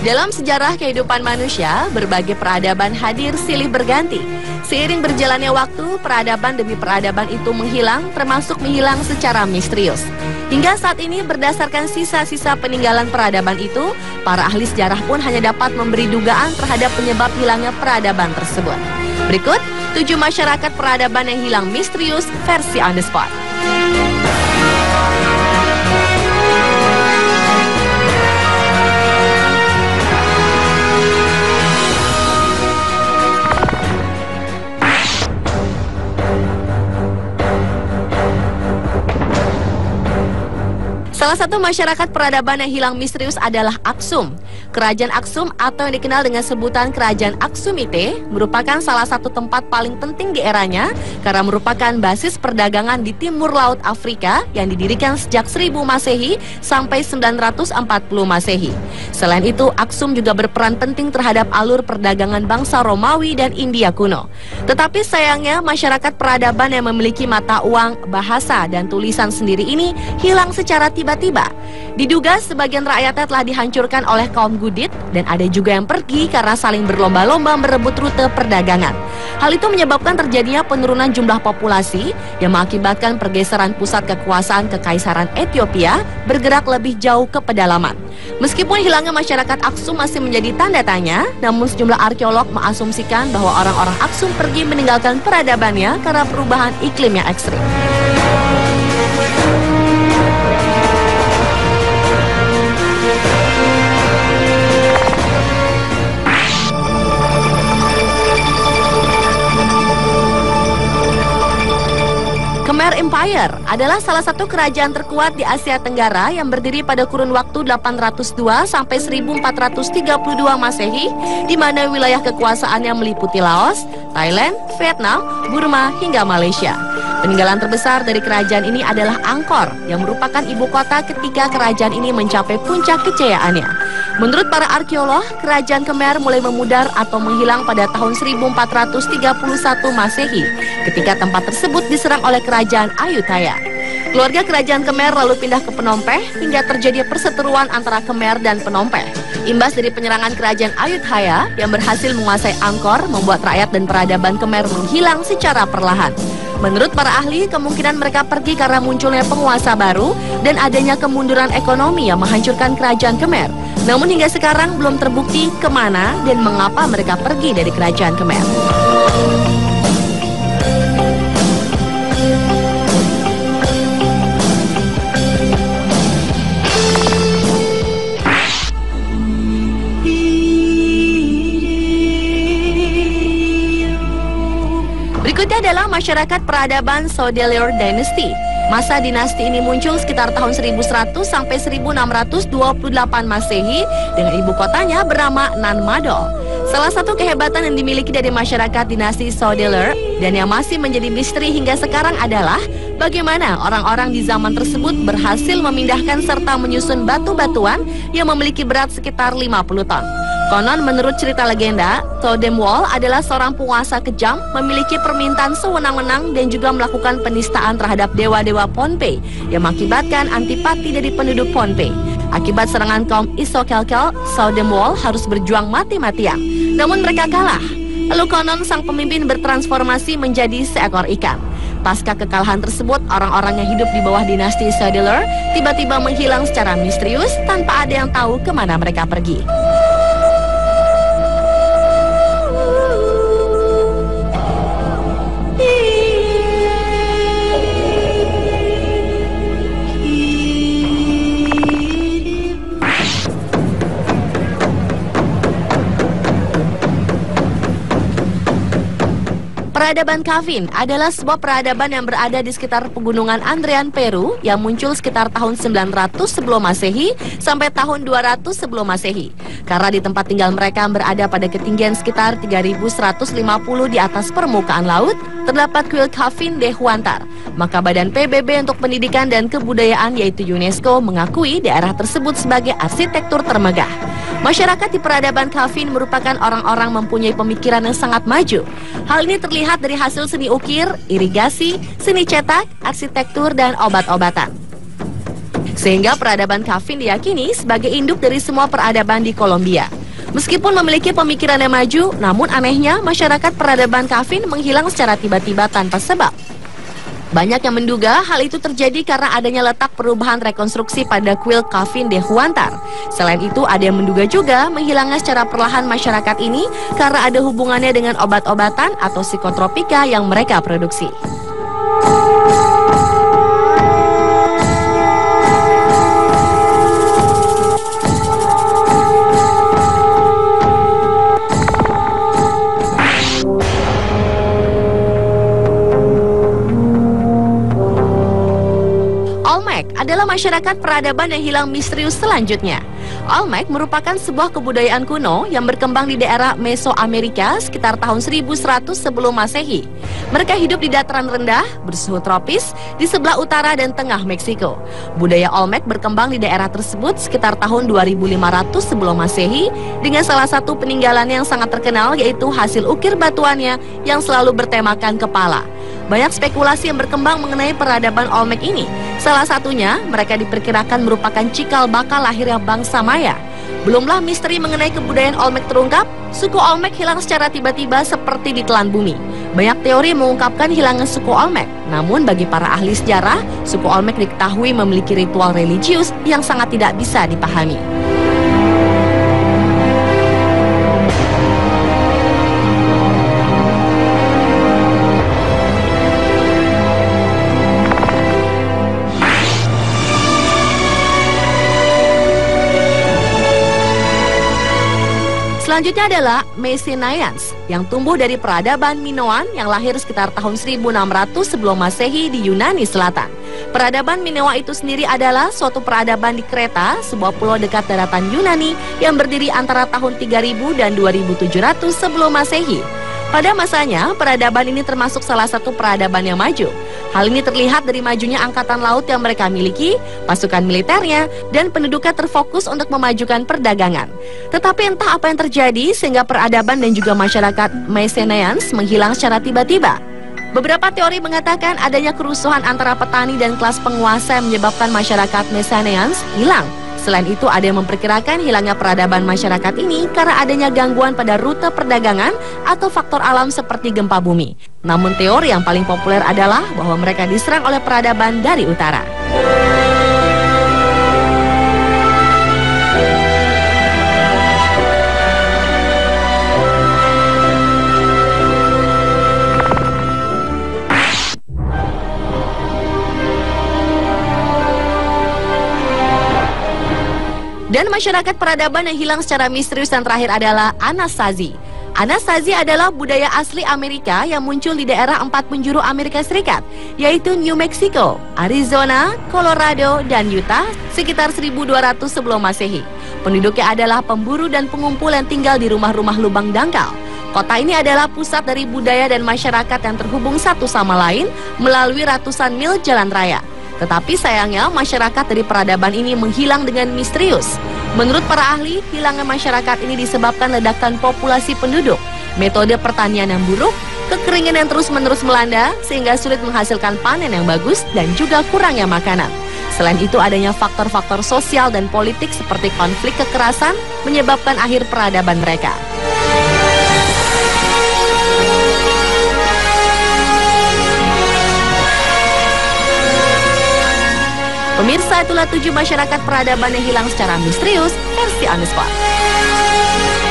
Dalam sejarah kehidupan manusia, berbagai peradaban hadir silih berganti. Seiring berjalannya waktu, peradaban demi peradaban itu menghilang, termasuk menghilang secara misterius. Hingga saat ini, berdasarkan sisa-sisa peninggalan peradaban itu, para ahli sejarah pun hanya dapat memberi dugaan terhadap penyebab hilangnya peradaban tersebut. Berikut 7 masyarakat peradaban yang hilang misterius versi On The Spot. Salah satu masyarakat peradaban yang hilang misterius adalah Aksum. Kerajaan Aksum atau yang dikenal dengan sebutan Kerajaan Aksumite merupakan salah satu tempat paling penting di eranya karena merupakan basis perdagangan di timur laut Afrika yang didirikan sejak 1000 Masehi sampai 940 Masehi. Selain itu, Aksum juga berperan penting terhadap alur perdagangan bangsa Romawi dan India kuno. Tetapi sayangnya, masyarakat peradaban yang memiliki mata uang, bahasa, dan tulisan sendiri ini hilang secara tiba-tiba. Diduga sebagian rakyatnya telah dihancurkan oleh kaum Gudit dan ada juga yang pergi karena saling berlomba-lomba merebut rute perdagangan. Hal itu menyebabkan terjadinya penurunan jumlah populasi yang mengakibatkan pergeseran pusat kekuasaan Kekaisaran Ethiopia bergerak lebih jauh ke pedalaman. Meskipun hilangnya masyarakat Aksum masih menjadi tanda tanya, namun sejumlah arkeolog mengasumsikan bahwa orang-orang Aksum pergi meninggalkan peradabannya karena perubahan iklim yang ekstrim. Khmer Empire adalah salah satu kerajaan terkuat di Asia Tenggara yang berdiri pada kurun waktu 802 sampai 1432 Masehi, di mana wilayah kekuasaannya meliputi Laos, Thailand, Vietnam, Burma, hingga Malaysia. Peninggalan terbesar dari kerajaan ini adalah Angkor, yang merupakan ibu kota ketika kerajaan ini mencapai puncak kejayaannya. Menurut para arkeolog, kerajaan Khmer mulai memudar atau menghilang pada tahun 1431 Masehi, ketika tempat tersebut diserang oleh kerajaan Ayutthaya. Keluarga kerajaan Khmer lalu pindah ke Phnom Penh hingga terjadi perseteruan antara Khmer dan Phnom Penh. Imbas dari penyerangan kerajaan Ayutthaya yang berhasil menguasai Angkor membuat rakyat dan peradaban Khmer menghilang secara perlahan. Menurut para ahli, kemungkinan mereka pergi karena munculnya penguasa baru dan adanya kemunduran ekonomi yang menghancurkan kerajaan Khmer. Namun hingga sekarang belum terbukti kemana dan mengapa mereka pergi dari kerajaan Khmer. Berikutnya adalah masyarakat peradaban Sodeleur Dynasty. Masa dinasti ini muncul sekitar tahun 1100 sampai 1628 Masehi dengan ibu kotanya bernama Nanmadol. Salah satu kehebatan yang dimiliki dari masyarakat dinasti Sodeleur dan yang masih menjadi misteri hingga sekarang adalah bagaimana orang-orang di zaman tersebut berhasil memindahkan serta menyusun batu-batuan yang memiliki berat sekitar 50 ton. Konon menurut cerita legenda, Totem Wall adalah seorang penguasa kejam, memiliki permintaan sewenang-wenang dan juga melakukan penistaan terhadap dewa-dewa Pohnpei yang mengakibatkan antipati dari penduduk Pohnpei. Akibat serangan kaum Isokelkel, Totem Wall harus berjuang mati-matian. Namun mereka kalah. Lalu konon sang pemimpin bertransformasi menjadi seekor ikan. Pasca kekalahan tersebut, orang-orang yang hidup di bawah dinasti Sodeleur tiba-tiba menghilang secara misterius tanpa ada yang tahu kemana mereka pergi. Peradaban Kavin adalah sebuah peradaban yang berada di sekitar pegunungan Andean, Peru yang muncul sekitar tahun 900 sebelum Masehi sampai tahun 200 sebelum Masehi. Karena di tempat tinggal mereka berada pada ketinggian sekitar 3150 di atas permukaan laut, terdapat kuil Kavin de Huantar. Maka Badan PBB untuk Pendidikan dan Kebudayaan yaitu UNESCO mengakui daerah tersebut sebagai arsitektur termegah. Masyarakat di peradaban Kavin merupakan orang-orang mempunyai pemikiran yang sangat maju. Hal ini terlihat dari hasil seni ukir, irigasi, seni cetak, arsitektur, dan obat-obatan. Sehingga peradaban Kafin diyakini sebagai induk dari semua peradaban di Kolombia. Meskipun memiliki pemikiran yang maju, namun anehnya masyarakat peradaban Kafin menghilang secara tiba-tiba tanpa sebab. Banyak yang menduga hal itu terjadi karena adanya letak perubahan rekonstruksi pada kuil Kafin de Huántar. Selain itu, ada yang menduga juga menghilangnya secara perlahan masyarakat ini karena ada hubungannya dengan obat-obatan atau psikotropika yang mereka produksi. Olmec adalah masyarakat peradaban yang hilang misterius selanjutnya. Olmec merupakan sebuah kebudayaan kuno yang berkembang di daerah Mesoamerika sekitar tahun 1100 sebelum Masehi. Mereka hidup di dataran rendah, bersuhu tropis, di sebelah utara dan tengah Meksiko. Budaya Olmec berkembang di daerah tersebut sekitar tahun 2500 sebelum Masehi dengan salah satu peninggalannya yang sangat terkenal yaitu hasil ukir batuannya yang selalu bertemakan kepala. Banyak spekulasi yang berkembang mengenai peradaban Olmec ini. Salah satunya, mereka diperkirakan merupakan cikal bakal lahirnya bangsa Maya. Belumlah misteri mengenai kebudayaan Olmec terungkap, suku Olmec hilang secara tiba-tiba seperti ditelan bumi. Banyak teori mengungkapkan hilangnya suku Olmec. Namun bagi para ahli sejarah, suku Olmec diketahui memiliki ritual religius yang sangat tidak bisa dipahami. Selanjutnya adalah Mycenaeans yang tumbuh dari peradaban Minoan yang lahir sekitar tahun 1600 sebelum Masehi di Yunani Selatan. Peradaban Minoa itu sendiri adalah suatu peradaban di Kreta, sebuah pulau dekat daratan Yunani yang berdiri antara tahun 3000 dan 2700 sebelum Masehi. Pada masanya, peradaban ini termasuk salah satu peradaban yang maju. Hal ini terlihat dari majunya angkatan laut yang mereka miliki, pasukan militernya, dan penduduknya terfokus untuk memajukan perdagangan. Tetapi entah apa yang terjadi sehingga peradaban dan juga masyarakat Mycenaeans menghilang secara tiba-tiba. Beberapa teori mengatakan adanya kerusuhan antara petani dan kelas penguasa yang menyebabkan masyarakat Mycenaeans hilang. Selain itu, ada yang memperkirakan hilangnya peradaban masyarakat ini karena adanya gangguan pada rute perdagangan atau faktor alam seperti gempa bumi. Namun teori yang paling populer adalah bahwa mereka diserang oleh peradaban dari utara. Dan masyarakat peradaban yang hilang secara misterius yang terakhir adalah Anasazi. Anasazi adalah budaya asli Amerika yang muncul di daerah 4 penjuru Amerika Serikat, yaitu New Mexico, Arizona, Colorado, dan Utah sekitar 1200 sebelum Masehi. Penduduknya adalah pemburu dan pengumpul yang tinggal di rumah-rumah lubang dangkal. Kota ini adalah pusat dari budaya dan masyarakat yang terhubung satu sama lain melalui ratusan mil jalan raya. Tetapi sayangnya masyarakat dari peradaban ini menghilang dengan misterius. Menurut para ahli, hilangnya masyarakat ini disebabkan ledakan populasi penduduk, metode pertanian yang buruk, kekeringan yang terus-menerus melanda sehingga sulit menghasilkan panen yang bagus dan juga kurangnya makanan. Selain itu adanya faktor-faktor sosial dan politik seperti konflik kekerasan menyebabkan akhir peradaban mereka. Pemirsa, itulah 7 masyarakat peradaban yang hilang secara misterius versi On The Spot.